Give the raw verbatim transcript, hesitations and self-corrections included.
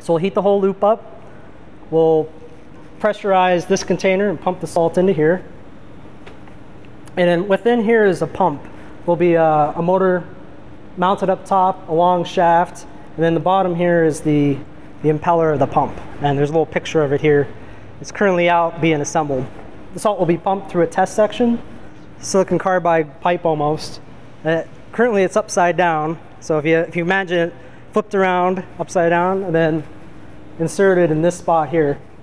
So we'll heat the whole loop up. We'll pressurize this container and pump the salt into here. And then within here is a pump. Will be a, a motor mounted up top, a long shaft, and then the bottom here is the, the impeller of the pump. And there's a little picture of it here. It's currently out being assembled. The salt will be pumped through a test section, silicon carbide pipe almost. Uh, currently it's upside down, so if you, if you imagine it flipped around, upside down, and then inserted in this spot here.